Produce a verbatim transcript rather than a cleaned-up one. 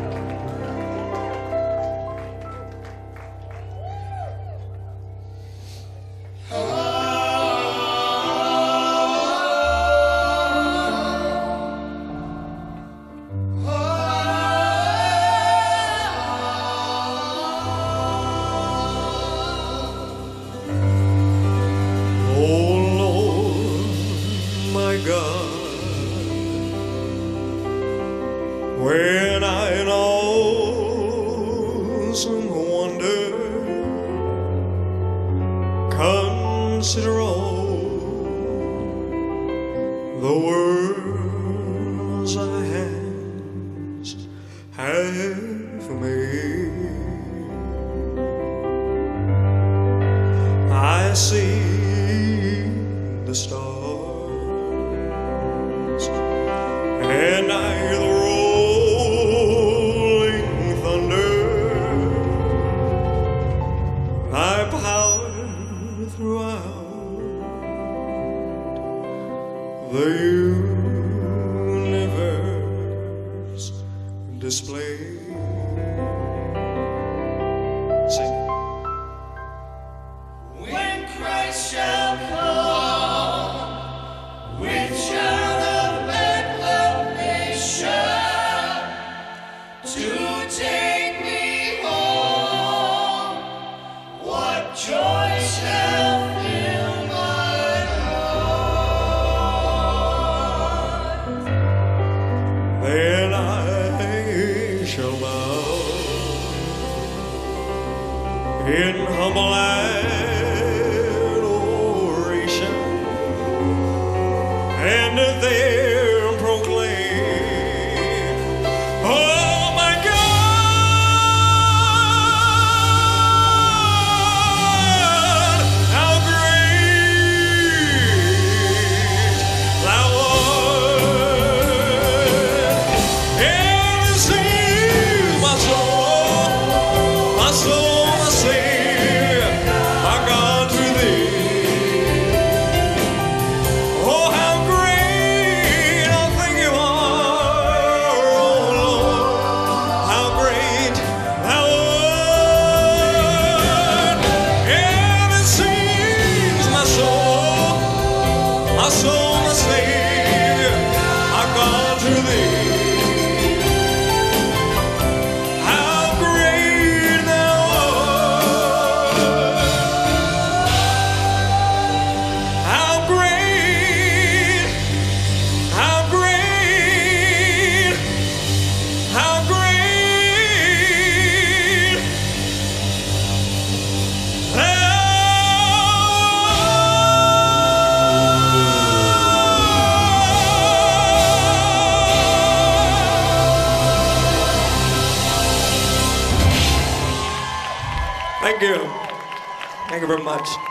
When I know some wonder, consider all the worlds thy hands have made. I see the stars, and I hear the the universe display. Sing. When Christ shall come, with shout of acclamation, to take me home, what joy shall fill my heart. Then I shall bow in humble adoration, and there proclaim, oh my God, how great thou art. And it seems my soul, my soul, my Savior, are gone to thee. Oh, how great I think you are, oh Lord, how great thou art. And it seems my soul, my soul, my Savior, are gone to thee. How great thou art. How great, how great, how great thou art. Thank you. Thank you very much.